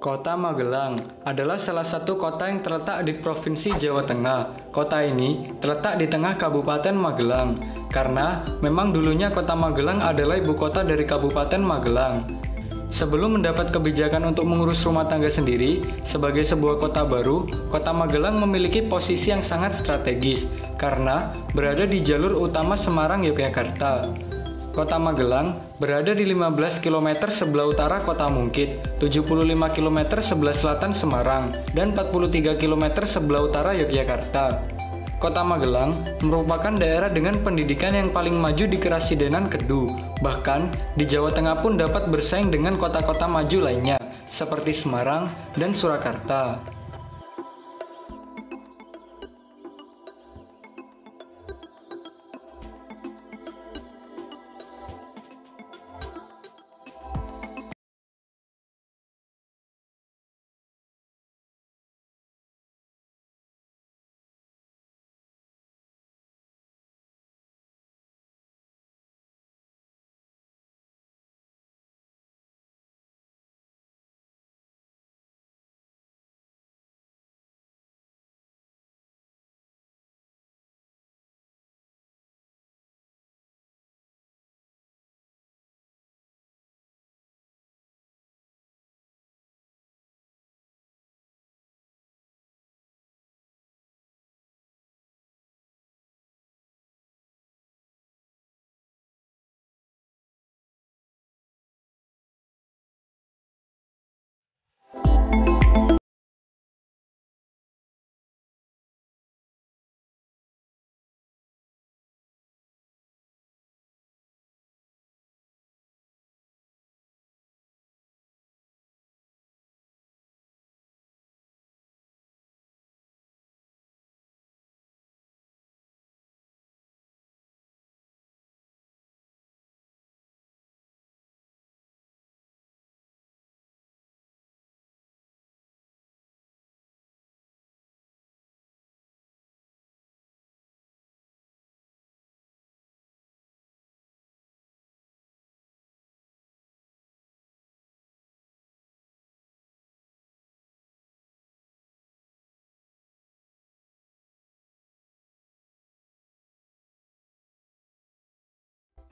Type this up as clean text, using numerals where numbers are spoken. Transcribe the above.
Kota Magelang adalah salah satu kota yang terletak di Provinsi Jawa Tengah. Kota ini terletak di tengah Kabupaten Magelang, karena memang dulunya Kota Magelang adalah ibu kota dari Kabupaten Magelang. Sebelum mendapat kebijakan untuk mengurus rumah tangga sendiri, sebagai sebuah kota baru, Kota Magelang memiliki posisi yang sangat strategis, karena berada di jalur utama Semarang, Yogyakarta. Kota Magelang berada di 15 km sebelah utara Kota Mungkit, 75 km sebelah selatan Semarang, dan 43 km sebelah utara Yogyakarta. Kota Magelang merupakan daerah dengan pendidikan yang paling maju di Kerasidenan Kedu. Bahkan, di Jawa Tengah pun dapat bersaing dengan kota-kota maju lainnya, seperti Semarang dan Surakarta.